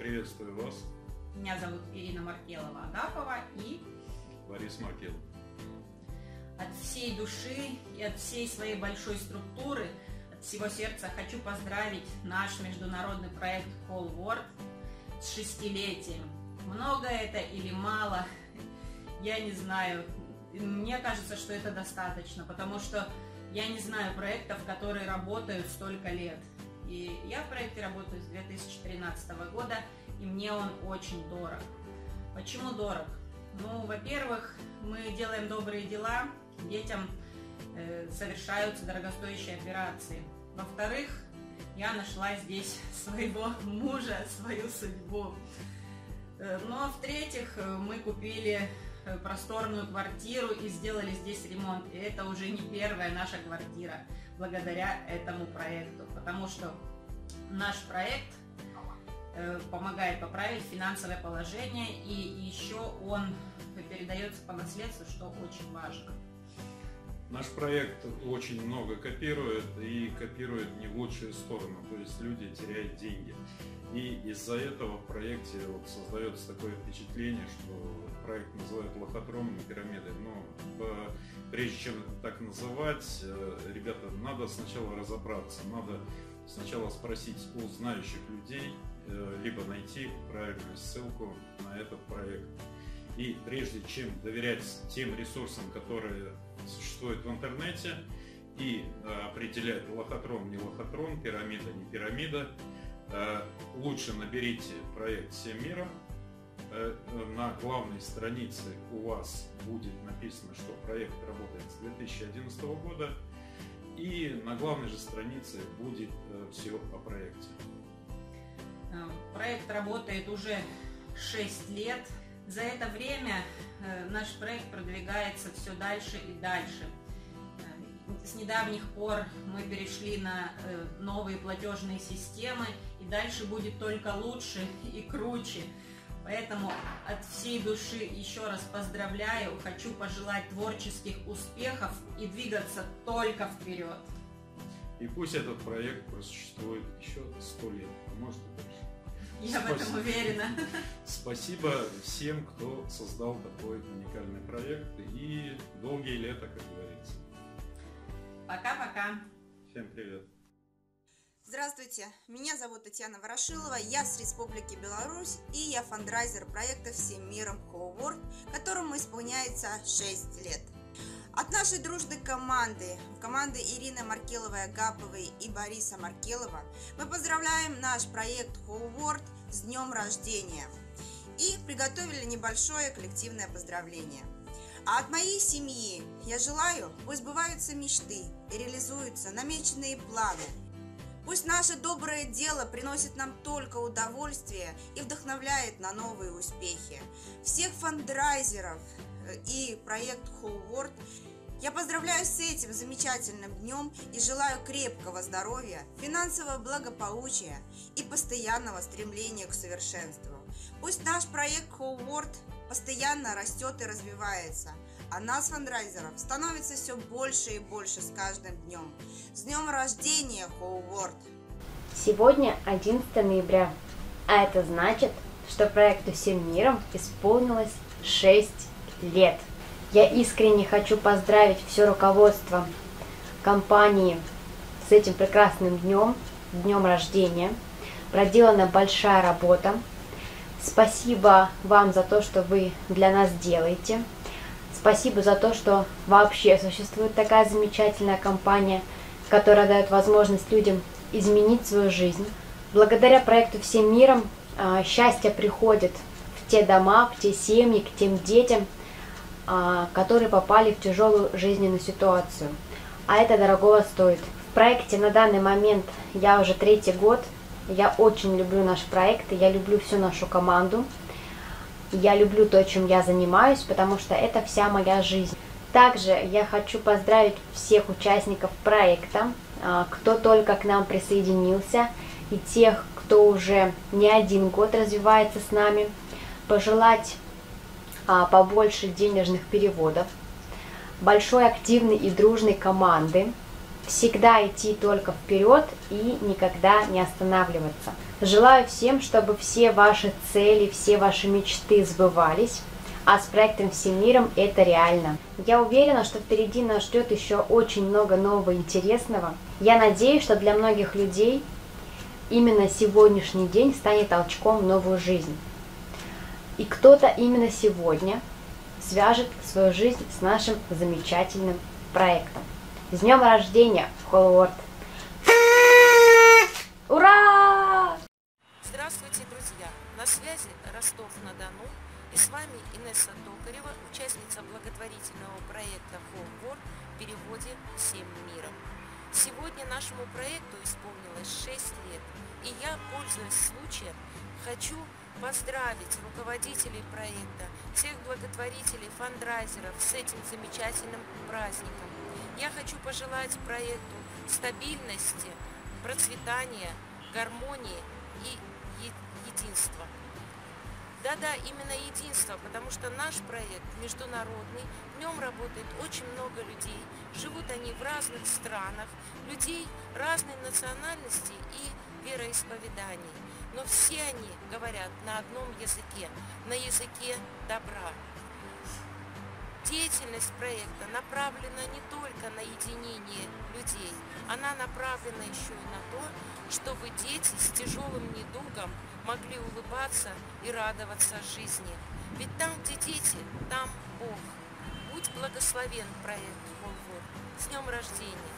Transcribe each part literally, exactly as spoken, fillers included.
Приветствую вас. Меня зовут Ирина Маркелова-Агапова и Борис Маркелов. От всей души и от всей своей большой структуры, от всего сердца хочу поздравить наш международный проект Whole World с шестилетием. Много это или мало, я не знаю. Мне кажется, что это достаточно, потому что я не знаю проектов, которые работают столько лет. И я в проекте работаю с две тысячи тринадцатого года, и мне он очень дорог. Почему дорог? Ну, во-первых, мы делаем добрые дела, детям э, совершаются дорогостоящие операции. Во-вторых, я нашла здесь своего мужа, свою судьбу. Э, ну, а в-третьих, мы купили просторную квартиру и сделали здесь ремонт. И это уже не первая наша квартира благодаря этому проекту, потому что наш проект э, помогает поправить финансовое положение, и еще он передается по наследству, что очень важно. Наш проект очень много копирует и копирует не в лучшую сторону, то есть люди теряют деньги. И из-за этого в проекте вот создается такое впечатление, что проект называют лохотронной пирамидой. Но прежде чем это так называть, ребята, надо сначала разобраться, надо сначала спросить у знающих людей, либо найти правильную ссылку на этот проект. И прежде чем доверять тем ресурсам, которые существуют в интернете, и определять лохотрон, не лохотрон, пирамида, не пирамида, лучше наберите проект «Всем миром». На главной странице у вас будет написано, что проект работает с две тысячи одиннадцатого года, и на главной же странице будет все о проекте. Проект работает уже шесть лет. За это время наш проект продвигается все дальше и дальше. С недавних пор мы перешли на новые платежные системы, и дальше будет только лучше и круче. Поэтому от всей души еще раз поздравляю, хочу пожелать творческих успехов и двигаться только вперед. И пусть этот проект просуществует еще сто лет, а может и дальше. Я Спасибо. в этом уверена. Спасибо всем, кто создал такой уникальный проект, и долгие лета, как говорится. Пока-пока. Всем привет. Здравствуйте, меня зовут Татьяна Ворошилова, я с Республики Беларусь, и я фандрайзер проекта «Всем миром Whole World», которому исполняется шесть лет. От нашей дружной команды, команды Ирины Маркеловой-Агаповой и Бориса Маркелова, мы поздравляем наш проект Whole World с днем рождения и приготовили небольшое коллективное поздравление. А от моей семьи я желаю, пусть сбываются мечты и реализуются намеченные планы. Пусть наше доброе дело приносит нам только удовольствие и вдохновляет на новые успехи. Всех фандрайзеров и проект Whole World я поздравляю с этим замечательным днем и желаю крепкого здоровья, финансового благополучия и постоянного стремления к совершенству. Пусть наш проект Whole World постоянно растет и развивается, а нас, фандрайзеров, становится все больше и больше с каждым днем. С днем рождения, Whole World! Сегодня одиннадцатое ноября, а это значит, что проекту «Всем миром» исполнилось шесть лет. Я искренне хочу поздравить все руководство компании с этим прекрасным днем, днем рождения. Проделана большая работа. Спасибо вам за то, что вы для нас делаете. Спасибо за то, что вообще существует такая замечательная компания, которая дает возможность людям изменить свою жизнь. Благодаря проекту «Всем миром» счастье приходит в те дома, в те семьи, к тем детям, которые попали в тяжелую жизненную ситуацию. А это дорогого стоит. В проекте на данный момент я уже третий год. Я очень люблю наш проект, и я люблю всю нашу команду. Я люблю то, чем я занимаюсь, потому что это вся моя жизнь. Также я хочу поздравить всех участников проекта, кто только к нам присоединился, и тех, кто уже не один год развивается с нами. Пожелать побольше денежных переводов, большой активной и дружной команды, всегда идти только вперед и никогда не останавливаться. Желаю всем, чтобы все ваши цели, все ваши мечты сбывались, а с проектом «Всем миром» это реально. Я уверена, что впереди нас ждет еще очень много нового интересного. Я надеюсь, что для многих людей именно сегодняшний день станет толчком в новую жизнь. И кто-то именно сегодня свяжет свою жизнь с нашим замечательным проектом. С днем рождения, Whole World! Ура! Здравствуйте, друзья! На связи Ростов-на-Дону, и с вами Инесса Токарева, участница благотворительного проекта Whole World в переводе «Всем миром». Сегодня нашему проекту исполнилось шесть лет, и я, пользуясь случаем, хочу поздравить руководителей проекта, всех благотворителей, фандрайзеров с этим замечательным праздником. Я хочу пожелать проекту стабильности, процветания, гармонии и единства. Да-да, именно единство, потому что наш проект международный, в нем работает очень много людей, живут они в разных странах, людей разной национальности и вероисповеданий, но все они говорят на одном языке, на языке добра. Деятельность проекта направлена не только на единение людей, она направлена еще и на то, чтобы дети с тяжелым недугом могли улыбаться и радоваться жизни. Ведь там, где дети, там Бог. Будь благословен проект Whole World. С днем рождения!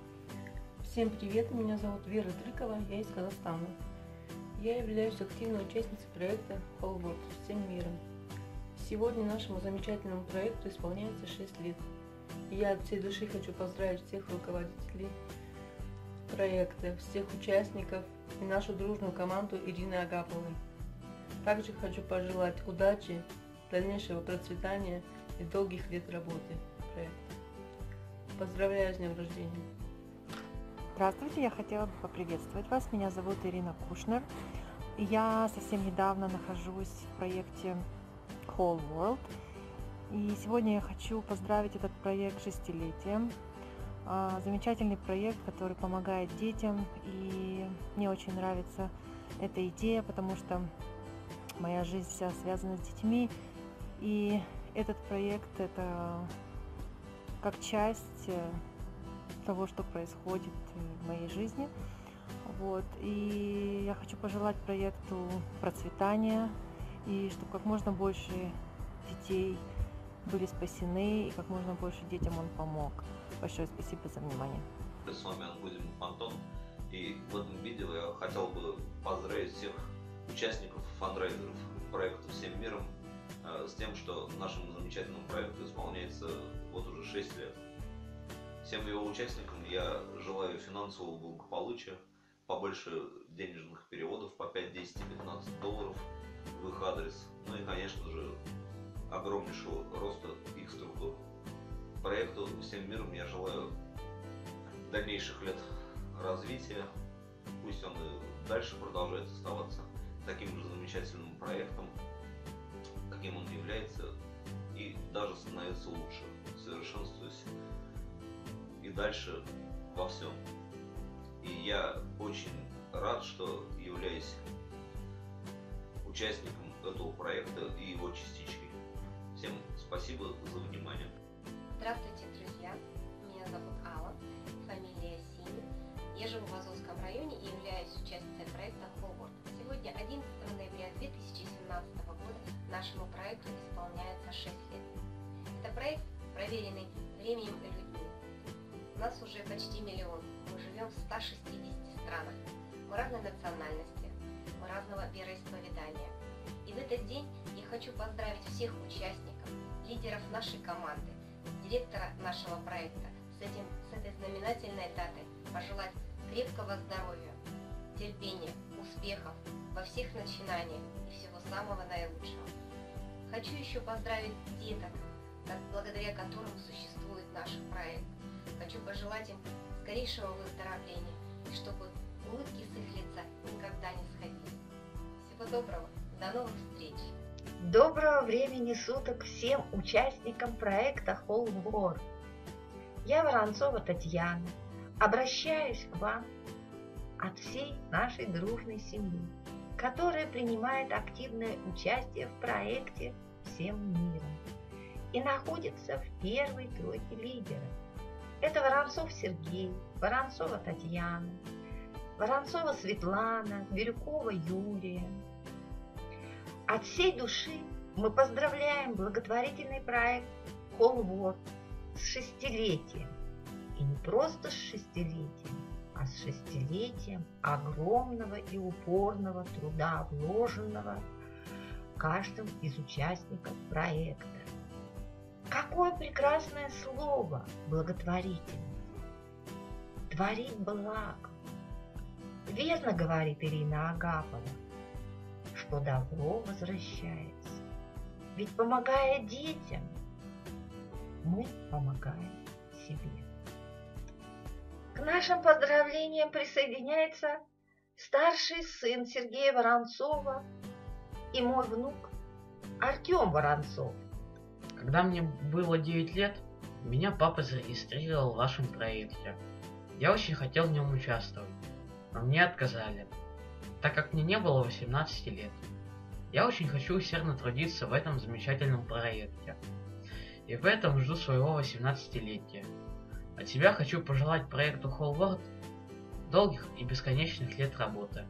Всем привет, меня зовут Вера Дрыкова, я из Казахстана. Я являюсь активной участницей проекта Whole World «Всем миром». Сегодня нашему замечательному проекту исполняется шесть лет. И я от всей души хочу поздравить всех руководителей проекта, всех участников и нашу дружную команду Ирины Агаповой. Также хочу пожелать удачи, дальнейшего процветания и долгих лет работы проекта. Поздравляю с днем рождения! Здравствуйте, я хотела бы поприветствовать вас. Меня зовут Ирина Кушнер. Я совсем недавно нахожусь в проекте Whole World. И сегодня я хочу поздравить этот проект с шестилетием. Замечательный проект, который помогает детям. И мне очень нравится эта идея, потому что моя жизнь вся связана с детьми. И этот проект – это как часть того, что происходит в моей жизни. Вот. И я хочу пожелать проекту процветания, и чтобы как можно больше детей были спасены, и как можно больше детям он помог. Большое спасибо за внимание. С вами Ангузин Антон, и в этом видео я хотел бы поздравить всех участников, фандрайзеров проекта «Всем миром» с тем, что нашему замечательному проекту исполняется вот уже шесть лет. Всем его участникам я желаю финансового благополучия, побольше денежных переводов по пять, десять и пятнадцать долларов в их адрес, ну и, конечно же, огромнейшего роста их структур. Проекту «Всем миром» я желаю дальнейших лет развития, пусть он и дальше продолжает оставаться таким же замечательным проектом, каким он является, и даже становится лучше, совершенствуясь и дальше во всем. И я очень рад, что являюсь участником этого проекта и его частичкой. Всем спасибо за внимание. Здравствуйте, друзья! Меня зовут Алла, фамилия Сини. Я живу в Азовском районе и являюсь участницей проекта Whole World. Сегодня, одиннадцатого ноября две тысячи семнадцатого года, нашему проекту исполняется шесть лет. Это проект, проверенный временем и людьми. У нас уже почти миллион. Мы живем в ста шестидесяти странах. Мы разной национальности, мы разного вероисповедания. И в этот день я хочу поздравить всех участников, лидеров нашей команды, директора нашего проекта с, этим, с этой знаменательной датой, пожелать крепкого здоровья, терпения, успехов во всех начинаниях и всего самого наилучшего. Хочу еще поздравить деток, благодаря которым существует наш проект. Хочу пожелать им скорейшего выздоровления, и чтобы улыбки с их лица никогда не сходили. Всего доброго, до новых встреч! Доброго времени суток всем участникам проекта Whole World. Я Воронцова Татьяна. Обращаюсь к вам от всей нашей дружной семьи, которая принимает активное участие в проекте «Всем миром» и находится в первой тройке лидеров. Это Воронцов Сергей, Воронцова Татьяна, Воронцова Светлана, Бирюкова Юлия. От всей души мы поздравляем благотворительный проект Whole World с шестилетием. И не просто с шестилетием, а с шестилетием огромного и упорного труда, вложенного каждым из участников проекта. Какое прекрасное слово благотворительность. Творить благо. Верно говорит Ирина Агапова, что добро возвращается. Ведь помогая детям, мы помогаем себе. К нашим поздравлениям присоединяется старший сын Сергея Воронцова и мой внук Артем Воронцов. Когда мне было девять лет, меня папа зарегистрировал в вашем проекте. Я очень хотел в нем участвовать, но мне отказали, так как мне не было восемнадцати лет. Я очень хочу усердно трудиться в этом замечательном проекте, и в этом жду своего восемнадцатилетия. От себя хочу пожелать проекту Whole World долгих и бесконечных лет работы.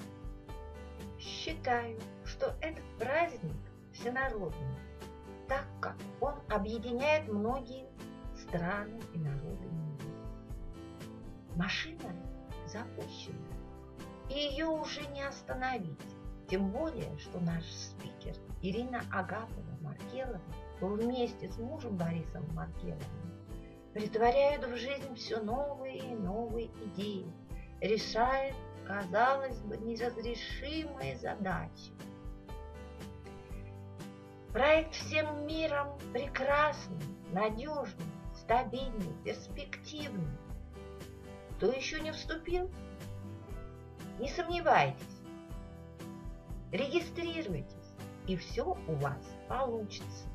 Считаю, что этот праздник всенародный, так как он объединяет многие страны и народы мира. Машина запущена, и ее уже не остановить. Тем более, что наш спикер Ирина Агапова-Маркелова вместе с мужем Борисом Маркеловым притворяют в жизнь все новые и новые идеи, решает, казалось бы, неразрешимые задачи. Проект «Всем миром» прекрасный, надежный, стабильный, перспективный. Кто еще не вступил? Не сомневайтесь. Регистрируйтесь, и все у вас получится.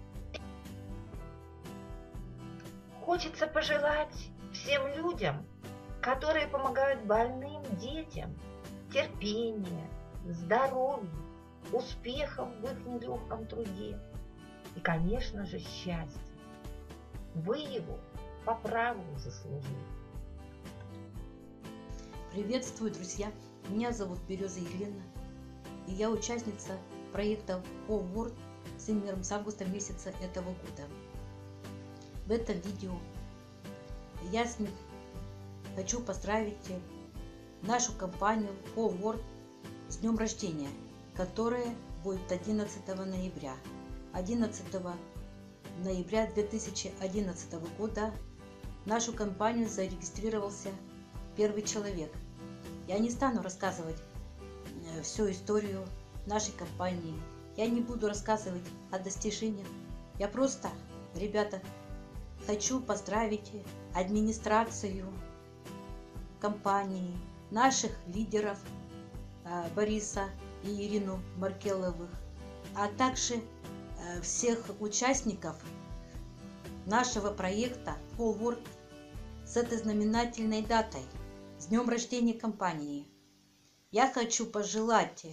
Хочется пожелать всем людям, которые помогают больным детям, терпения, здоровья, успехов в их нелегком труде и, конечно же, счастья. Вы его по праву заслужили. Приветствую, друзья! Меня зовут Береза Елена, и я участница проекта Whole World «Всем миром» с августа месяца этого года. В этом видео я с ним хочу поздравить нашу компанию Whole World с днем рождения, которое будет одиннадцатого ноября. одиннадцатого ноября две тысячи одиннадцатого года в нашу компанию зарегистрировался первый человек. Я не стану рассказывать всю историю нашей компании. Я не буду рассказывать о достижениях. Я просто, ребята, хочу поздравить администрацию компании, наших лидеров Бориса и Ирину Маркеловых, а также всех участников нашего проекта Whole World с этой знаменательной датой, с днем рождения компании. Я хочу пожелать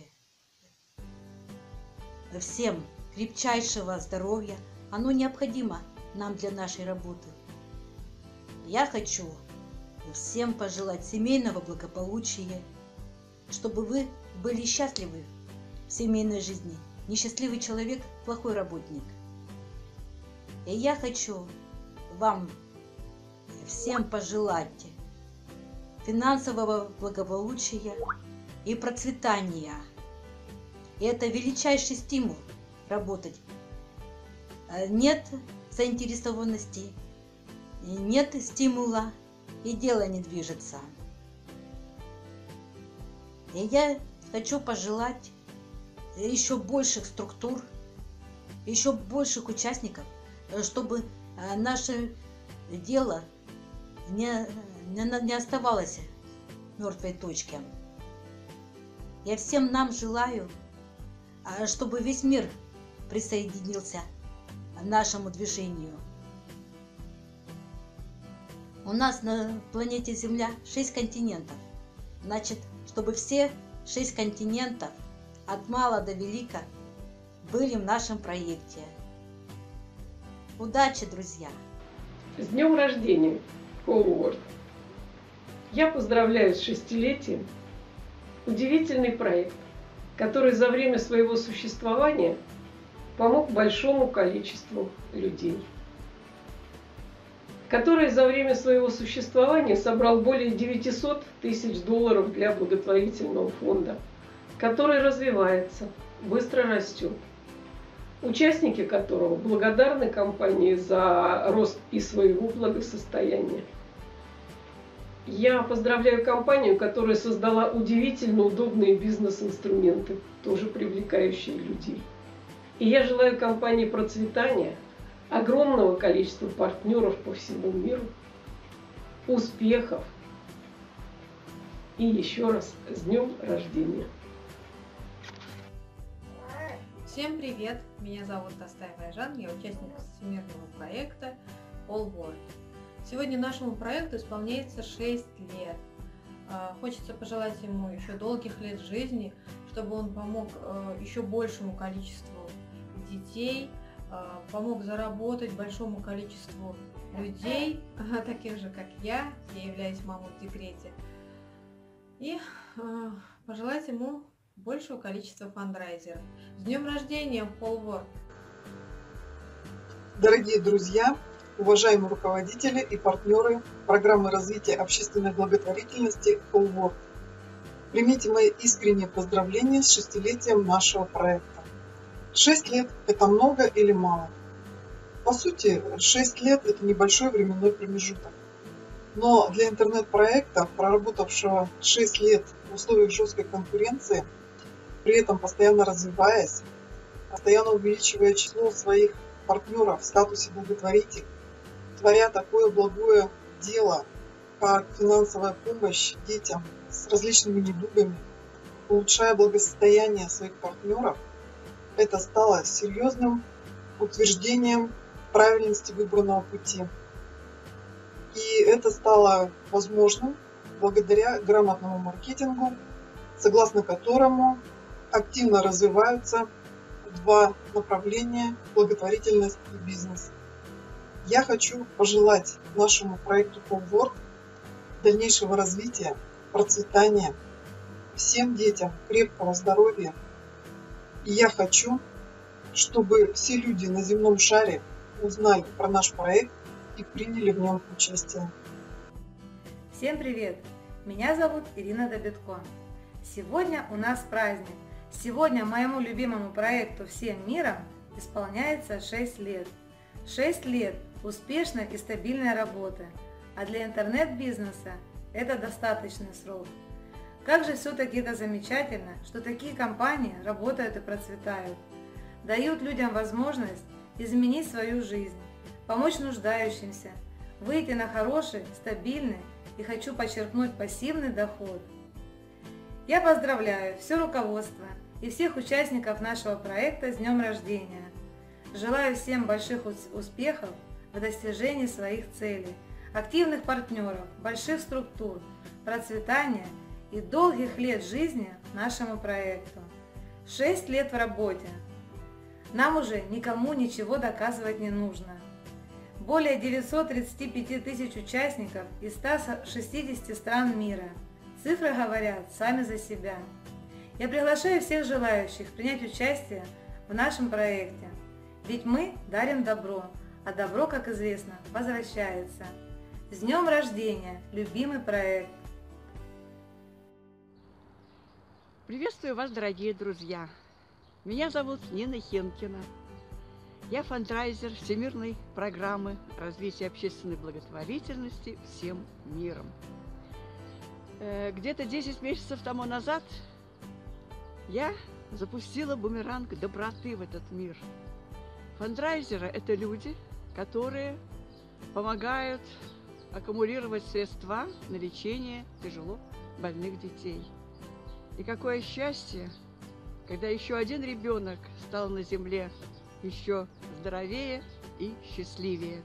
всем крепчайшего здоровья. Оно необходимо нам для нашей работы. Я хочу всем пожелать семейного благополучия, чтобы вы были счастливы в семейной жизни. Несчастливый человек – плохой работник. И я хочу вам всем пожелать финансового благополучия и процветания. И это величайший стимул работать. Нет заинтересованности, нет стимула, и дело не движется. И я хочу пожелать еще больших структур, еще больших участников, чтобы наше дело не, не, не оставалось в мертвой точке. Я всем нам желаю, чтобы весь мир присоединился к нашему движению. У нас на планете Земля шесть континентов. Значит, чтобы все шесть континентов, от мала до велика, были в нашем проекте. Удачи, друзья! С днем рождения, Whole World! Я поздравляю с шестилетием удивительный проект, который за время своего существования помог большому количеству людей, который за время своего существования собрал более девятисот тысяч долларов для благотворительного фонда, который развивается, быстро растет, участники которого благодарны компании за рост и своего благосостояния. Я поздравляю компанию, которая создала удивительно удобные бизнес-инструменты, тоже привлекающие людей. И я желаю компании процветания, огромного количества партнеров по всему миру, успехов и еще раз с днем рождения! Всем привет! Меня зовут Тастаева Айжан, я участник всемирного проекта Whole World. Сегодня нашему проекту исполняется шесть лет. Хочется пожелать ему еще долгих лет жизни, чтобы он помог еще большему количеству детей, помог заработать большому количеству людей, таких же, как я, я являюсь мамой в декрете, и пожелать ему большего количества фандрайзеров. С днем рождения, Whole World! Дорогие друзья, уважаемые руководители и партнеры программы развития общественной благотворительности Whole World, примите мои искренние поздравления с шестилетием нашего проекта. Шесть лет – это много или мало? По сути, шесть лет – это небольшой временной промежуток. Но для интернет-проекта, проработавшего шесть лет в условиях жесткой конкуренции, при этом постоянно развиваясь, постоянно увеличивая число своих партнеров в статусе благотворителей, творя такое благое дело, как финансовая помощь детям с различными недугами, улучшая благосостояние своих партнеров, это стало серьезным утверждением правильности выбранного пути. И это стало возможным благодаря грамотному маркетингу, согласно которому активно развиваются два направления – благотворительность и бизнес. Я хочу пожелать нашему проекту Whole World дальнейшего развития, процветания, всем детям крепкого здоровья. И я хочу, чтобы все люди на земном шаре узнали про наш проект и приняли в нем участие. Всем привет! Меня зовут Ирина Добитко. Сегодня у нас праздник. Сегодня моему любимому проекту «Всем миром» исполняется шесть лет. шесть лет успешной и стабильной работы, а для интернет-бизнеса это достаточный срок. Как же все-таки это замечательно, что такие компании работают и процветают, дают людям возможность изменить свою жизнь, помочь нуждающимся, выйти на хороший, стабильный и, хочу подчеркнуть, пассивный доход. Я поздравляю все руководство и всех участников нашего проекта с днем рождения. Желаю всем больших успехов в достижении своих целей, активных партнеров, больших структур, процветания и долгих лет жизни нашему проекту. Шесть лет в работе. Нам уже никому ничего доказывать не нужно. Более девятисот тридцати пяти тысяч участников из ста шестидесяти стран мира. Цифры говорят сами за себя. Я приглашаю всех желающих принять участие в нашем проекте. Ведь мы дарим добро, а добро, как известно, возвращается. С днем рождения, любимый проект! Приветствую вас, дорогие друзья! Меня зовут Нина Хенкина. Я фандрайзер Всемирной программы развития общественной благотворительности «Всем миром». Где-то десять месяцев тому назад я запустила бумеранг доброты в этот мир. Фандрайзеры – это люди, которые помогают аккумулировать средства на лечение тяжело больных детей. И какое счастье, когда еще один ребенок стал на земле еще здоровее и счастливее.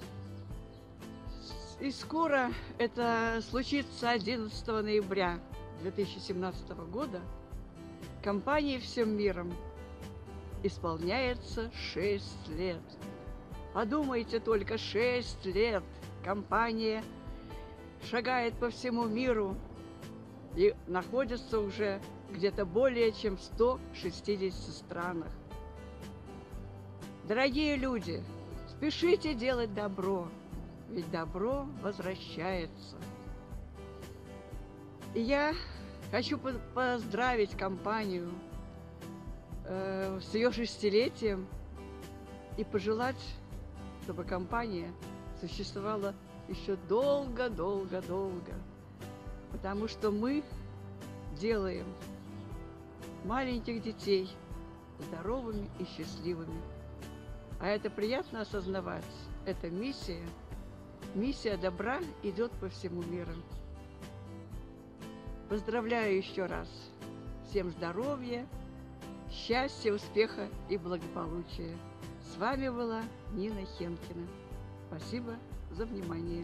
И скоро это случится одиннадцатого ноября, две тысячи семнадцатого года компании «Всем миром» исполняется шесть лет. Подумайте только, шесть лет компания шагает по всему миру и находится уже где-то более чем в ста шестидесяти странах. Дорогие люди, спешите делать добро, ведь добро возвращается. И я хочу поздравить компанию э, с ее шестилетием и пожелать, чтобы компания существовала еще долго-долго-долго. Потому что мы делаем маленьких детей здоровыми и счастливыми. А это приятно осознавать. Это миссия. Миссия добра идет по всему миру. Поздравляю еще раз. Всем здоровья, счастья, успеха и благополучия. С вами была Нина Хенкина. Спасибо за внимание.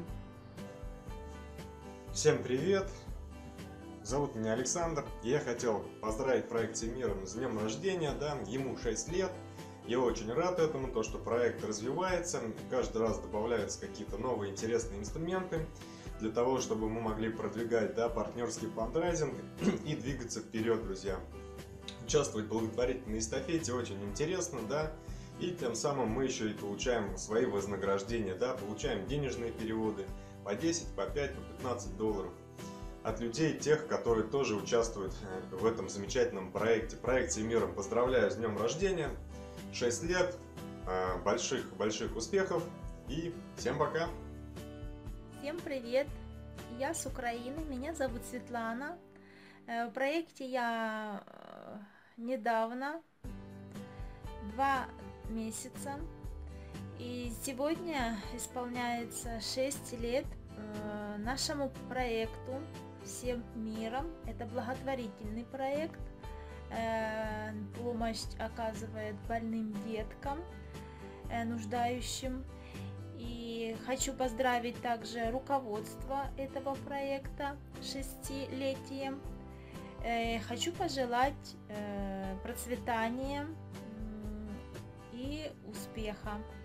Всем привет! Зовут меня Александр. Я хотел поздравить проект «Всем миром» с днем рождения. Да, ему шесть лет. Я очень рад этому, то, что проект развивается. Каждый раз добавляются какие-то новые интересные инструменты для того, чтобы мы могли продвигать, да, партнерский фандрайзинг и двигаться вперед, друзья. Участвовать в благотворительной эстафете очень интересно, да, и тем самым мы еще и получаем свои вознаграждения, да, получаем денежные переводы по десять, по пять, по пятнадцать долларов от людей, тех, которые тоже участвуют в этом замечательном проекте. Проект «Всем миром» поздравляю с днем рождения, шесть лет, больших-больших успехов и всем пока! Всем привет! Я с Украины, меня зовут Светлана. В проекте я недавно, два месяца, и сегодня исполняется шесть лет нашему проекту «Всем миром». Это благотворительный проект, помощь оказывает больным деткам, нуждающим. И хочу поздравить также руководство этого проекта с шестилетием. Хочу пожелать процветания и успеха.